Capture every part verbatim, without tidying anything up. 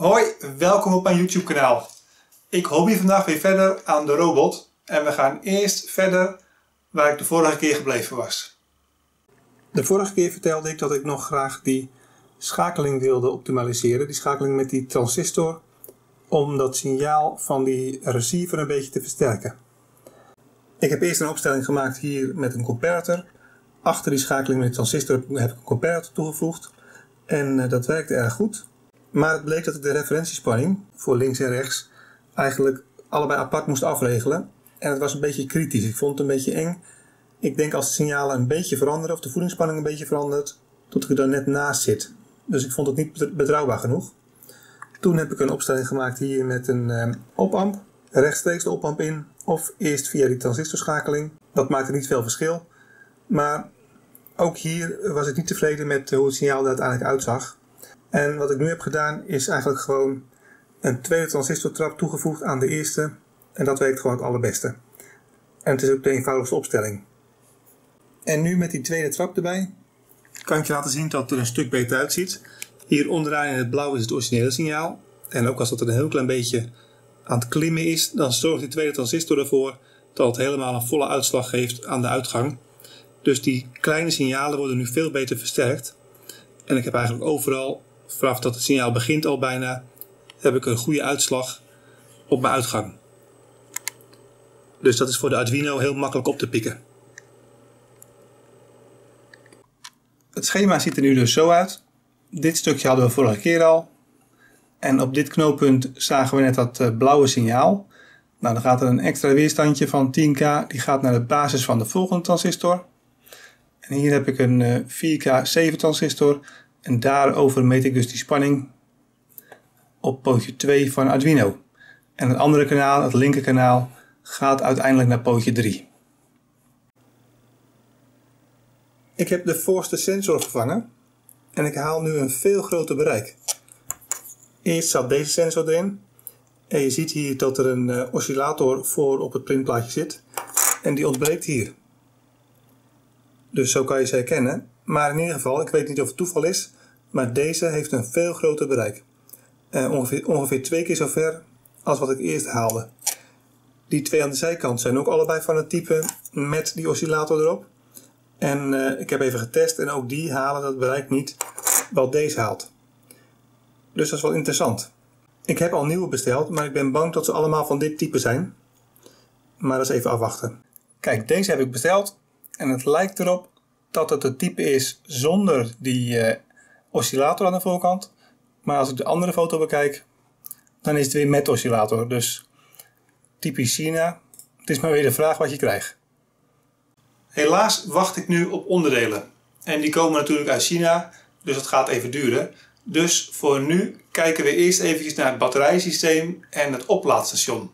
Hoi, welkom op mijn YouTube kanaal. Ik hobby vandaag weer verder aan de robot en we gaan eerst verder waar ik de vorige keer gebleven was. De vorige keer vertelde ik dat ik nog graag die schakeling wilde optimaliseren, die schakeling met die transistor, om dat signaal van die receiver een beetje te versterken. Ik heb eerst een opstelling gemaakt hier met een comparator. Achter die schakeling met de transistor heb ik een comparator toegevoegd en uh, dat werkte erg goed. Maar het bleek dat ik de referentiespanning voor links en rechts eigenlijk allebei apart moest afregelen. En het was een beetje kritisch. Ik vond het een beetje eng. Ik denk als de signalen een beetje veranderen of de voedingsspanning een beetje verandert, tot ik er dan net naast zit. Dus ik vond het niet betrouwbaar genoeg. Toen heb ik een opstelling gemaakt hier met een uh, op-amp. Rechtstreeks de op-amp in of eerst via die transistorschakeling. Dat maakte niet veel verschil. Maar ook hier was ik niet tevreden met hoe het signaal er uiteindelijk uitzag. En wat ik nu heb gedaan is eigenlijk gewoon een tweede transistortrap toegevoegd aan de eerste. En dat werkt gewoon het allerbeste. En het is ook de eenvoudigste opstelling. En nu met die tweede trap erbij kan ik je laten zien dat het er een stuk beter uitziet. Hier onderaan in het blauw is het originele signaal. En ook als dat er een heel klein beetje aan het klimmen is, dan zorgt die tweede transistor ervoor dat het helemaal een volle uitslag geeft aan de uitgang. Dus die kleine signalen worden nu veel beter versterkt. En ik heb eigenlijk overal, vanaf dat het signaal begint al bijna, heb ik een goede uitslag op mijn uitgang. Dus dat is voor de Arduino heel makkelijk op te pikken. Het schema ziet er nu dus zo uit. Dit stukje hadden we vorige keer al. En op dit knooppunt zagen we net dat uh, blauwe signaal. Nou, dan gaat er een extra weerstandje van tien k. Die gaat naar de basis van de volgende transistor. En hier heb ik een uh, vier k zeven transistor. En daarover meet ik dus die spanning op pootje twee van Arduino. En het andere kanaal, het linker kanaal, gaat uiteindelijk naar pootje drie. Ik heb de voorste sensor vervangen. En ik haal nu een veel groter bereik. Eerst zat deze sensor erin. En je ziet hier dat er een uh, oscillator voor op het printplaatje zit. En die ontbreekt hier. Dus zo kan je ze herkennen. Maar in ieder geval, ik weet niet of het toeval is, maar deze heeft een veel groter bereik. Uh, ongeveer, ongeveer twee keer zo ver als wat ik eerst haalde. Die twee aan de zijkant zijn ook allebei van het type met die oscillator erop. En uh, ik heb even getest en ook die halen dat bereik niet wat deze haalt. Dus dat is wel interessant. Ik heb al nieuwe besteld, maar ik ben bang dat ze allemaal van dit type zijn. Maar dat is even afwachten. Kijk, deze heb ik besteld. En het lijkt erop dat het het type is zonder die uh, oscillator aan de voorkant. Maar als ik de andere foto bekijk, dan is het weer met oscillator. Dus typisch China. Het is maar weer de vraag wat je krijgt. Helaas wacht ik nu op onderdelen. En die komen natuurlijk uit China, dus het gaat even duren. Dus voor nu kijken we eerst even naar het batterijsysteem en het oplaadstation.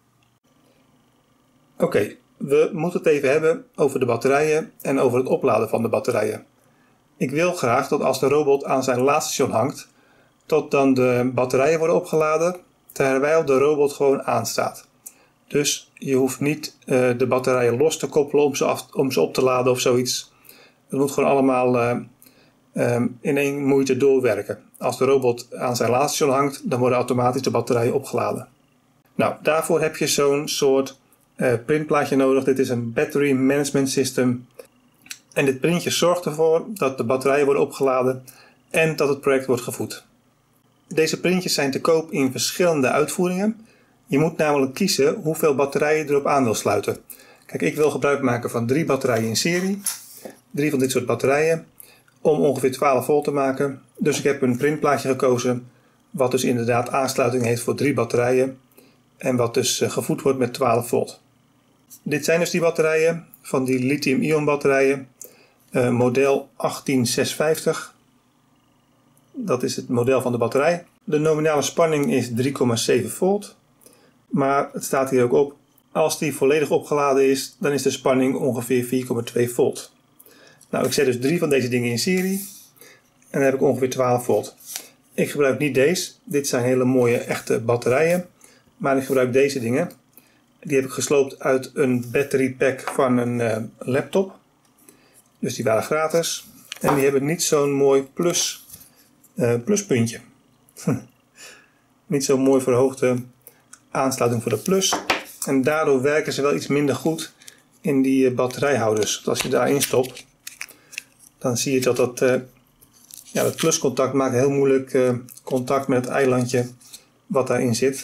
Oké. Okay. We moeten het even hebben over de batterijen en over het opladen van de batterijen. Ik wil graag dat als de robot aan zijn laadstation hangt, tot dan de batterijen worden opgeladen, terwijl de robot gewoon aanstaat. Dus je hoeft niet uh, de batterijen los te koppelen om ze, af, om ze op te laden of zoiets. Het moet gewoon allemaal uh, um, in één moeite doorwerken. Als de robot aan zijn laadstation hangt, dan worden automatisch de batterijen opgeladen. Nou, daarvoor heb je zo'n soort Uh, printplaatje nodig. Dit is een Battery Management System. En dit printje zorgt ervoor dat de batterijen worden opgeladen en dat het project wordt gevoed. Deze printjes zijn te koop in verschillende uitvoeringen. Je moet namelijk kiezen hoeveel batterijen je erop aan wil sluiten. Kijk, ik wil gebruik maken van drie batterijen in serie. Drie van dit soort batterijen. Om ongeveer twaalf volt te maken. Dus ik heb een printplaatje gekozen. Wat dus inderdaad aansluiting heeft voor drie batterijen. En wat dus uh, gevoed wordt met twaalf volt. Dit zijn dus die batterijen, van die lithium-ion batterijen, uh, model achttien zeshonderdvijftig. Dat is het model van de batterij. De nominale spanning is drie komma zeven volt, maar het staat hier ook op, als die volledig opgeladen is, dan is de spanning ongeveer vier komma twee volt. Nou, ik zet dus drie van deze dingen in serie en dan heb ik ongeveer twaalf volt. Ik gebruik niet deze, dit zijn hele mooie echte batterijen, maar ik gebruik deze dingen. Die heb ik gesloopt uit een battery pack van een uh, laptop. Dus die waren gratis. En die hebben niet zo'n mooi plus, uh, pluspuntje. niet zo mooi verhoogde aansluiting voor de plus. En daardoor werken ze wel iets minder goed in die batterijhouders. Want als je daarin stopt, dan zie je dat dat, uh, ja, het pluscontact maakt heel moeilijk uh, contact met het eilandje wat daarin zit.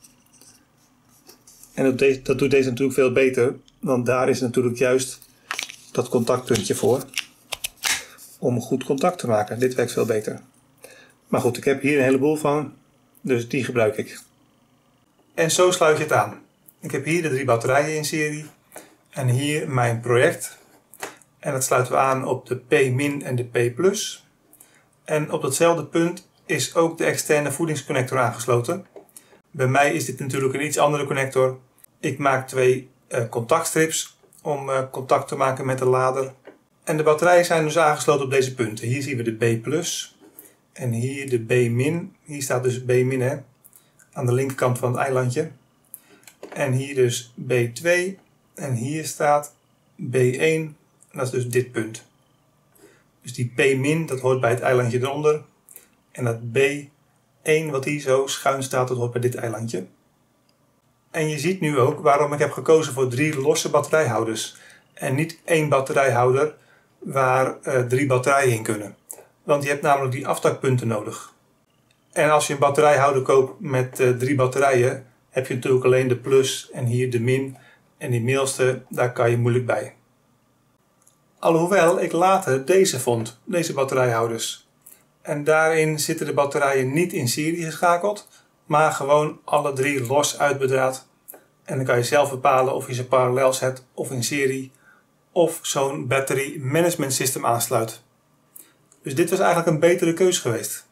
En dat, de, dat doet deze natuurlijk veel beter, want daar is natuurlijk juist dat contactpuntje voor. Om goed contact te maken. Dit werkt veel beter. Maar goed, ik heb hier een heleboel van, dus die gebruik ik. En zo sluit je het aan. Ik heb hier de drie batterijen in serie. En hier mijn project. En dat sluiten we aan op de P- en de P plus. En op datzelfde punt is ook de externe voedingsconnector aangesloten. Bij mij is dit natuurlijk een iets andere connector. Ik maak twee uh, contactstrips om uh, contact te maken met de lader. En de batterijen zijn dus aangesloten op deze punten. Hier zien we de B plus. En hier de B min. Hier staat dus B min, hè, aan de linkerkant van het eilandje. En hier dus B twee. En hier staat B één. En dat is dus dit punt. Dus die P min, dat hoort bij het eilandje eronder. En dat B één wat hier zo schuin staat, dat hoort bij dit eilandje. En je ziet nu ook waarom ik heb gekozen voor drie losse batterijhouders. En niet één batterijhouder waar uh, drie batterijen in kunnen. Want je hebt namelijk die aftakpunten nodig. En als je een batterijhouder koopt met uh, drie batterijen, heb je natuurlijk alleen de plus en hier de min. En die middelste, daar kan je moeilijk bij. Alhoewel ik later deze vond, deze batterijhouders. En daarin zitten de batterijen niet in serie geschakeld, maar gewoon alle drie los uitbedraad. En dan kan je zelf bepalen of je ze parallel zet of in serie, of zo'n battery management system aansluit. Dus dit was eigenlijk een betere keus geweest.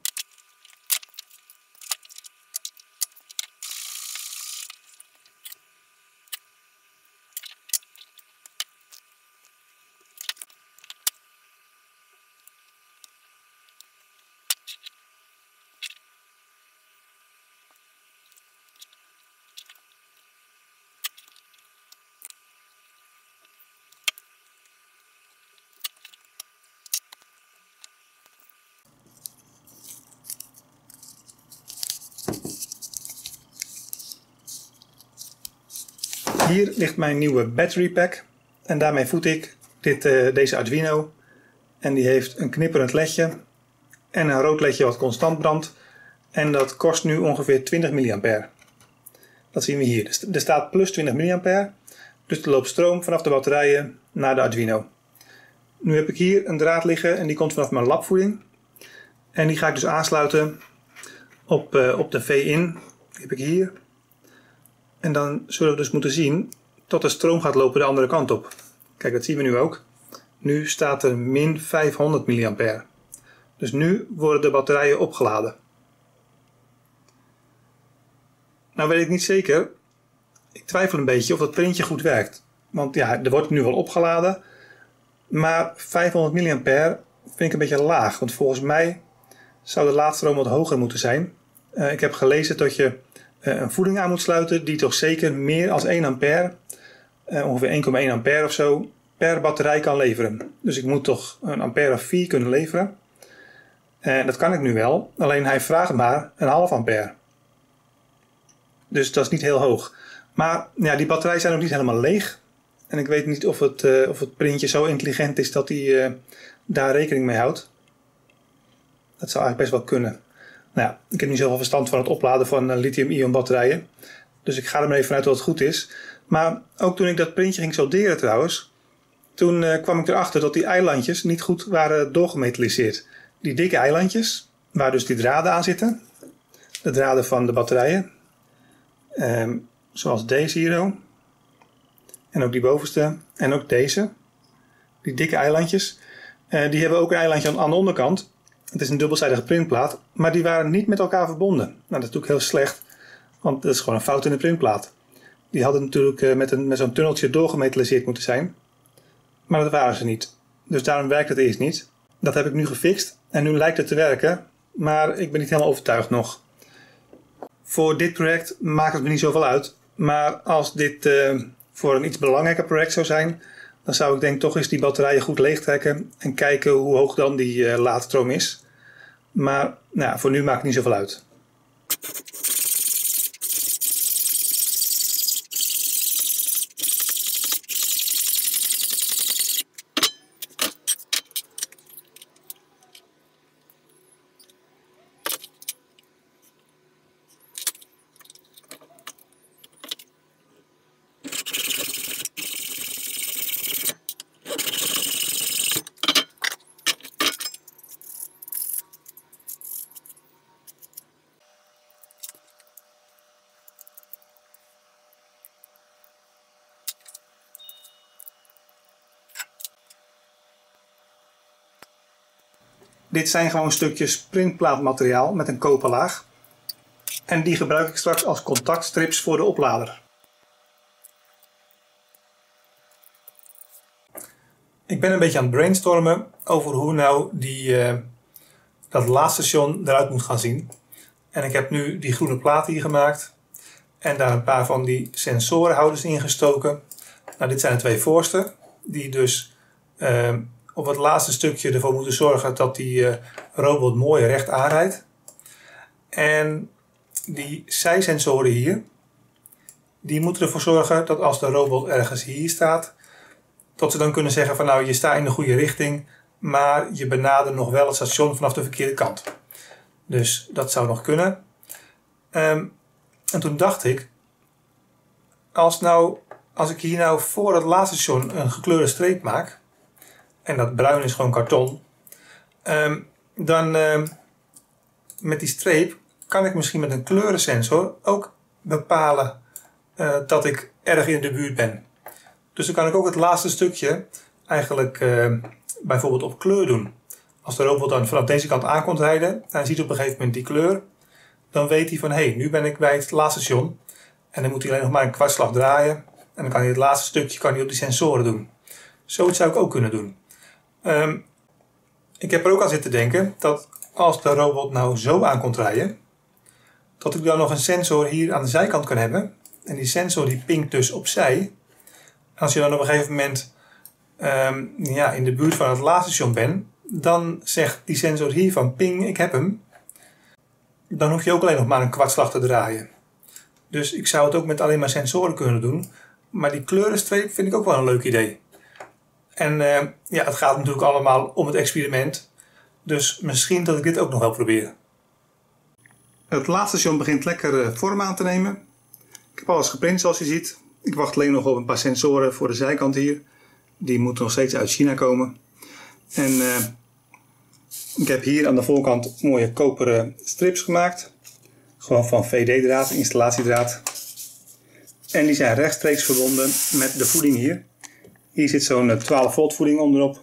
Hier ligt mijn nieuwe battery pack en daarmee voed ik dit, uh, deze Arduino. En die heeft een knipperend ledje en een rood ledje wat constant brandt. En dat kost nu ongeveer twintig milliampère. Dat zien we hier. Er staat plus twintig milliampère, dus er loopt stroom vanaf de batterijen naar de Arduino. Nu heb ik hier een draad liggen en die komt vanaf mijn labvoeding. En die ga ik dus aansluiten op, uh, op de V-in. Die heb ik hier. En dan zullen we dus moeten zien dat de stroom gaat lopen de andere kant op. Kijk, dat zien we nu ook. Nu staat er min vijfhonderd milliampère. Dus nu worden de batterijen opgeladen. Nou weet ik niet zeker. Ik twijfel een beetje of dat printje goed werkt. Want ja, er wordt nu wel opgeladen. Maar vijfhonderd milliampère vind ik een beetje laag. Want volgens mij zou de laadstroom wat hoger moeten zijn. Uh, ik heb gelezen dat je uh, een voeding aan moet sluiten die toch zeker meer dan één ampère, uh, ongeveer één komma één ampère of zo, per batterij kan leveren. Dus ik moet toch een ampère of vier kunnen leveren. En uh, dat kan ik nu wel, alleen hij vraagt maar een half ampère. Dus dat is niet heel hoog. Maar ja, die batterijen zijn ook niet helemaal leeg. En ik weet niet of het, uh, of het printje zo intelligent is dat hij uh, daar rekening mee houdt. Dat zou eigenlijk best wel kunnen. Nou ja, ik heb niet zoveel verstand van het opladen van uh, lithium-ion batterijen. Dus ik ga er maar even vanuit dat het goed is. Maar ook toen ik dat printje ging solderen trouwens, toen uh, kwam ik erachter dat die eilandjes niet goed waren doorgemetalliseerd. Die dikke eilandjes, waar dus die draden aan zitten. De draden van de batterijen. Um, zoals deze hier. En ook die bovenste. En ook deze. Die dikke eilandjes. Uh, die hebben ook een eilandje aan, aan de onderkant. Het is een dubbelzijdige printplaat. Maar die waren niet met elkaar verbonden. Nou, dat is natuurlijk heel slecht. Want dat is gewoon een fout in de printplaat. Die hadden natuurlijk uh, met, een, met zo'n tunneltje doorgemetalliseerd moeten zijn. Maar dat waren ze niet. Dus daarom werkt het eerst niet. Dat heb ik nu gefixt. En nu lijkt het te werken. Maar ik ben niet helemaal overtuigd nog. Voor dit project maakt het me niet zoveel uit. Maar als dit uh, voor een iets belangrijker project zou zijn, dan zou ik denk toch eens die batterijen goed leegtrekken en kijken hoe hoog dan die uh, laadstroom is. Maar nou, voor nu maakt het niet zoveel uit. Dit zijn gewoon stukjes printplaatmateriaal met een koperlaag. En die gebruik ik straks als contactstrips voor de oplader. Ik ben een beetje aan het brainstormen over hoe nou die, uh, dat laadstation eruit moet gaan zien. En ik heb nu die groene plaat hier gemaakt. En daar een paar van die sensorenhouders ingestoken. Nou, dit zijn de twee voorste. Die dus uh, op het laatste stukje ervoor moeten zorgen dat die uh, robot mooi recht aanrijdt. En die zijsensoren hier, die moeten ervoor zorgen dat als de robot ergens hier staat, dat ze dan kunnen zeggen van nou, je staat in de goede richting, maar je benadert nog wel het station vanaf de verkeerde kant. Dus dat zou nog kunnen. Um, en toen dacht ik, als, nou, als ik hier nou voor het laadstation een gekleurde streep maak, en dat bruin is gewoon karton, um, dan um, met die streep kan ik misschien met een kleurensensor ook bepalen uh, dat ik erg in de buurt ben. Dus dan kan ik ook het laatste stukje eigenlijk uh, bijvoorbeeld op kleur doen. Als de robot dan vanaf deze kant aankomt rijden en hij ziet op een gegeven moment die kleur, dan weet hij van hé, hey, nu ben ik bij het laadstation. En dan moet hij alleen nog maar een kwartslag draaien. En dan kan hij het laatste stukje kan hij op die sensoren doen. Zoiets zou ik ook kunnen doen. Um, ik heb er ook aan zitten denken dat als de robot nou zo aankomt rijden, dat ik dan nog een sensor hier aan de zijkant kan hebben. En die sensor die pinkt dus opzij. En als je dan op een gegeven moment um, ja, in de buurt van het laadstation bent, dan zegt die sensor hier van ping, ik heb hem. Dan hoef je ook alleen nog maar een kwartslag te draaien. Dus ik zou het ook met alleen maar sensoren kunnen doen. Maar die kleurenstreep vind ik ook wel een leuk idee. En uh, ja, het gaat natuurlijk allemaal om het experiment. Dus misschien dat ik dit ook nog wel probeer. Het laadstation begint lekker vorm aan te nemen. Ik heb alles geprint zoals je ziet. Ik wacht alleen nog op een paar sensoren voor de zijkant hier. Die moeten nog steeds uit China komen. En uh, ik heb hier aan de voorkant mooie koperen strips gemaakt. Gewoon van V D-draad, installatiedraad. En die zijn rechtstreeks verbonden met de voeding hier. Hier zit zo'n twaalf volt voeding onderop.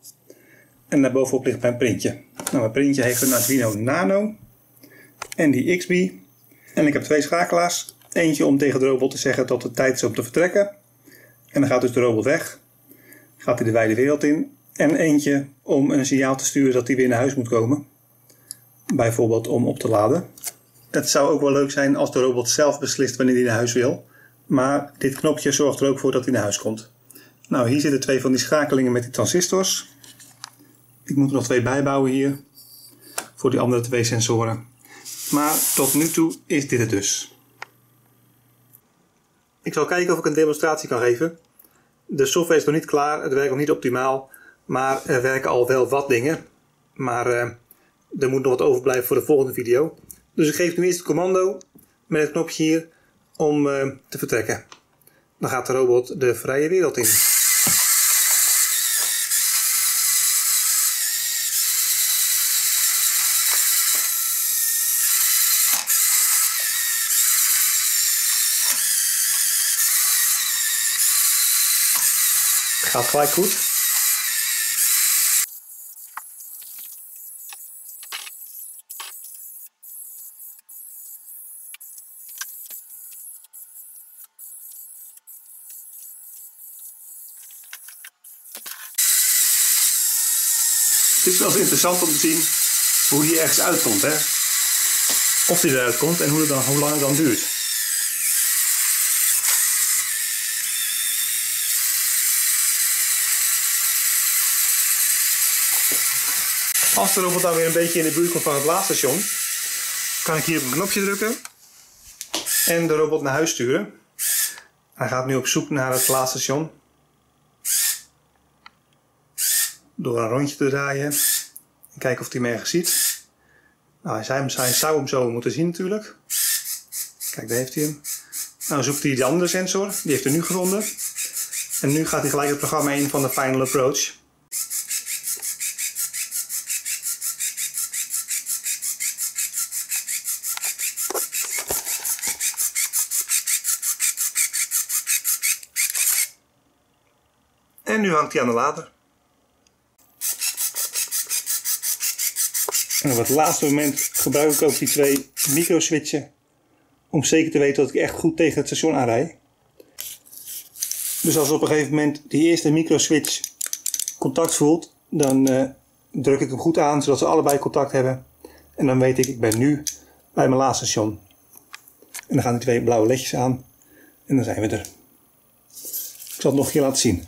En daarbovenop ligt mijn printje. Nou, mijn printje heeft een Arduino Nano. En die X B. En ik heb twee schakelaars. Eentje om tegen de robot te zeggen dat het tijd is om te vertrekken. En dan gaat dus de robot weg. Gaat hij de wijde wereld in. En eentje om een signaal te sturen dat hij weer naar huis moet komen. Bijvoorbeeld om op te laden. Het zou ook wel leuk zijn als de robot zelf beslist wanneer hij naar huis wil. Maar dit knopje zorgt er ook voor dat hij naar huis komt. Nou, hier zitten twee van die schakelingen met die transistors. Ik moet er nog twee bijbouwen hier. Voor die andere twee sensoren. Maar tot nu toe is dit het dus. Ik zal kijken of ik een demonstratie kan geven. De software is nog niet klaar, het werkt nog niet optimaal. Maar er werken al wel wat dingen. Maar uh, er moet nog wat overblijven voor de volgende video. Dus ik geef nu eerst het commando met het knopje hier om uh, te vertrekken. Dan gaat de robot de vrije wereld in. Gaat gelijk goed. Het is wel eens interessant om te zien hoe die ergens uitkomt, hè? Of die eruit komt en hoe, het dan, hoe lang het dan duurt. Als de robot dan weer een beetje in de buurt komt van het laadstation, kan ik hier op een knopje drukken en de robot naar huis sturen. Hij gaat nu op zoek naar het laadstation. Door een rondje te draaien. En kijken of hij hem ergens ziet. Nou, hij, zou, hij zou hem zo moeten zien natuurlijk. Kijk, daar heeft hij hem. Nou zoekt hij de andere sensor. Die heeft hij nu gevonden. En nu gaat hij gelijk het programma in van de Final Approach. En nu hangt hij aan de lader. En op het laatste moment gebruik ik ook die twee microswitchen om zeker te weten dat ik echt goed tegen het station aanrijd. Dus als op een gegeven moment die eerste microswitch contact voelt, dan uh, druk ik hem goed aan zodat ze allebei contact hebben. En dan weet ik, ik ben nu bij mijn laadstation. En dan gaan die twee blauwe ledjes aan en dan zijn we er. Ik zal het nog een keer laten zien.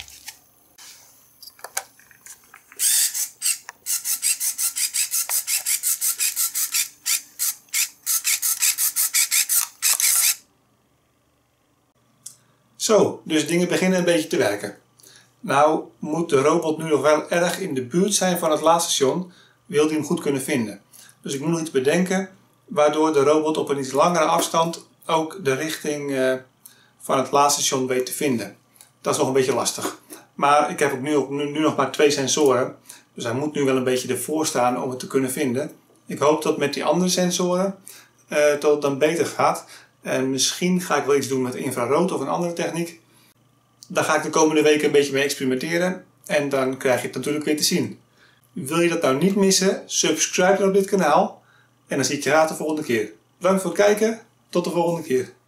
Zo, dus dingen beginnen een beetje te werken. Nou moet de robot nu nog wel erg in de buurt zijn van het laadstation, wil hij hem goed kunnen vinden. Dus ik moet nog iets bedenken waardoor de robot op een iets langere afstand ook de richting uh, van het laadstation weet te vinden. Dat is nog een beetje lastig. Maar ik heb ook nu, ook nu, nu nog maar twee sensoren, dus hij moet nu wel een beetje ervoor staan om het te kunnen vinden. Ik hoop dat met die andere sensoren uh, dat het dan beter gaat. En misschien ga ik wel iets doen met infrarood of een andere techniek. Daar ga ik de komende weken een beetje mee experimenteren. En dan krijg je het natuurlijk weer te zien. Wil je dat nou niet missen? Subscribe dan op dit kanaal. En dan zie ik je graag de volgende keer. Bedankt voor het kijken. Tot de volgende keer.